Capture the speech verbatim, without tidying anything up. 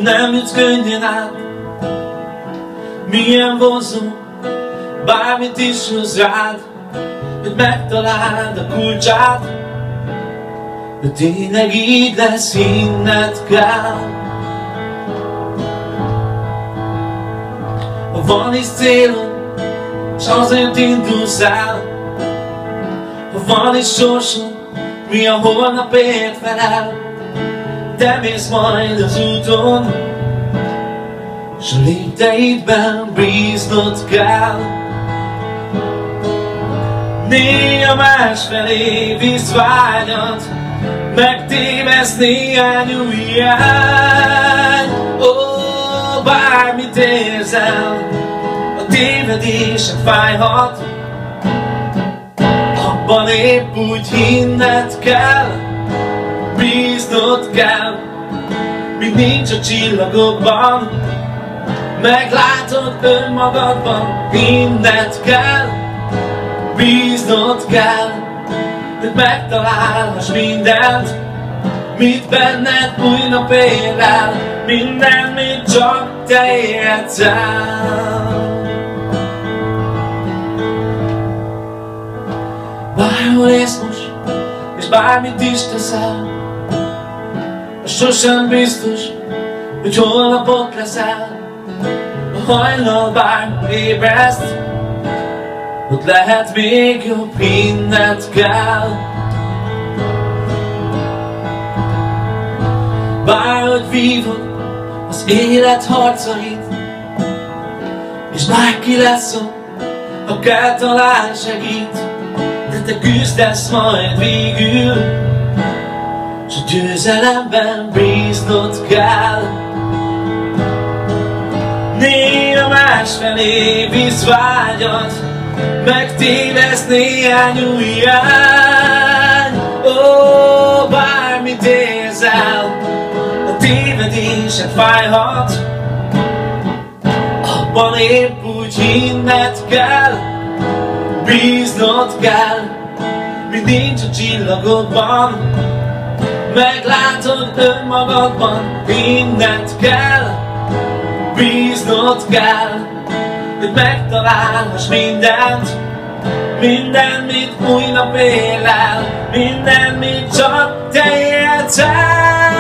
nem jutsz könnyen át. Milyen vonzó, bármit is hoz rád, hogy megtaláld a kulcsát. De tényleg így lesz, hinned kell. Ha van is célod, s azért indulsz el, ha van is sorsod, mi a holnapért felel, te mész majd az úton, s a lépteidben bíznod kell. Néha másfelé visz vágyat, megtévesz néhány új hiány. Ó, bármit érzel, a tévedésed fájhat, abban épp úgy hinned kell, bíznod kell, míg nincs a csillagokban, meglátod önmagadban, hinned kell, bíznod kell, hogy megtalálhass mindent, mit benned új nap ér el, minden, mit csak te értsz el. Bárhol élsz most, és bármit is teszel, sosem biztos, hogy holnap ott leszel. A hajnal bármikor ébreszt, ott lehet még jobb, hinned kell. Bárhogy vívod az élet harcait, és bárki lesz ott, ha kell, talán segít, de te küzdesz majd végül, s a győzelemben bíznod kell. Néha másfelé visz vágyat, megtévesz néhány új hiány. Ó, bármit érzel, a tévedésed fájhat, abban épp úgy hinned kell, bíznod kell, míg nincs a csillagokban, meglátod önmagadban, hinned kell, bíznod kell, hogy megtalálhass mindent, minden, mit új nap ér el, minden, mit csak te értsz el.